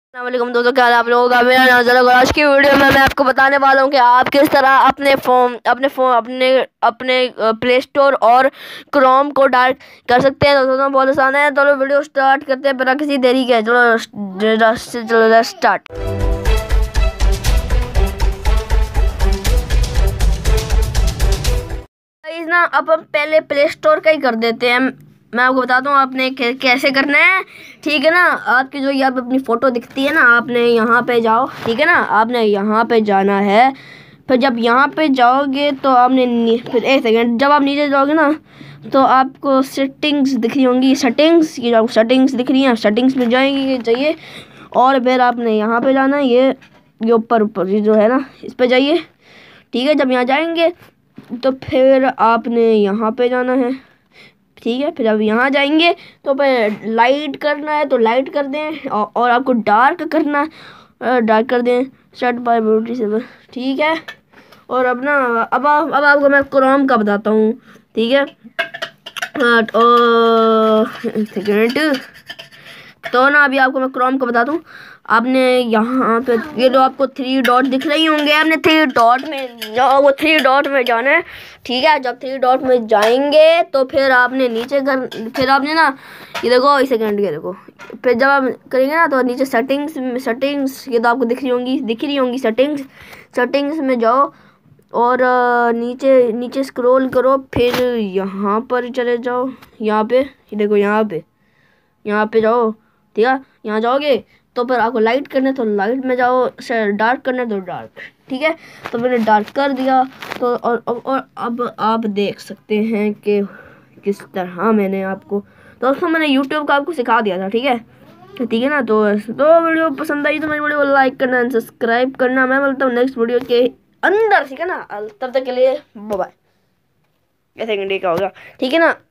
अस्सलामुअलैकुम दोस्तों, क्या हाल है आप लोगों का। मेरा नाम ज़रा। आज की वीडियो में मैं आपको बताने वाला हूँ कि आप किस तरह अपने प्ले स्टोर और क्रोम को डाउनलोड कर सकते हैं। दोस्तों बहुत आसान है, तो वीडियो स्टार्ट करते हैं बिना किसी देरी के। चलो स्टार्ट। ना अब हम पहले प्ले स्टोर का ही कर देते हैं। मैं आपको बताता हूँ आपने कैसे करना है, ठीक है ना। आपकी जो यहाँ पे अपनी फ़ोटो दिखती है ना, आपने यहाँ पे जाओ, ठीक है ना। आपने यहाँ पे जाना है। फिर जब यहाँ पे जाओगे तो आपने फिर एक सेकेंड, जब आप नीचे जाओगे ना तो आपको सेटिंग्स दिख रही होंगी। सेटिंग्स की जो सेटिंग्स दिख रही हैं, सेटिंग्स में जाइए और फिर आपने यहाँ पे जाना है। ये ऊपर ये जो है ना, इस पर जाइए, ठीक है। जब यहाँ जाएंगे तो फिर आपने यहाँ पे जाना है, ठीक है। फिर अब यहाँ जाएंगे तो फिर लाइट करना है तो लाइट कर दें, और आपको डार्क करना है डार्क कर दें। सेट बाय ब्यूटी से, ठीक है। और अब ना अब आपको मैं क्रोम का बताता हूँ, ठीक है। सेकेंड, तो ना अभी आपको मैं क्रोम का बताता हूँ। आपने यहाँ पे ये जो आपको 3 डॉट दिख रही होंगे, आपने 3 डॉट में जाओ, वो 3 डॉट में जाना है, ठीक है। जब 3 डॉट में जाएंगे तो फिर आपने नीचे फिर आपने ना ये देखो, इस सेकंड के देखो, फिर जब आप करेंगे ना तो नीचे सेटिंग्स ये तो आपको दिख रही होंगी सेटिंग्स में जाओ और नीचे स्क्रॉल करो। फिर यहाँ पर चले जाओ, यहाँ पे ये देखो, यहाँ पे जाओ, ठीक है। यहाँ जाओगे तो फिर आपको लाइट करना है तो लाइट में जाओ, डार्क करना है तो डार्क, ठीक है। तो मैंने डार्क कर दिया। तो और अब आप देख सकते हैं कि किस तरह मैंने आपको दोस्तों मैंने यूट्यूब का आपको सिखा दिया था, ठीक है ना। तो वीडियो पसंद आई तो मेरी वीडियो को लाइक करना, सब्सक्राइब करना। मैं मिलता हूँ नेक्स्ट वीडियो के अंदर, ठीक है ना। तब तक के लिए बाय बाय। ऐसे घंटे का होगा, ठीक है ना।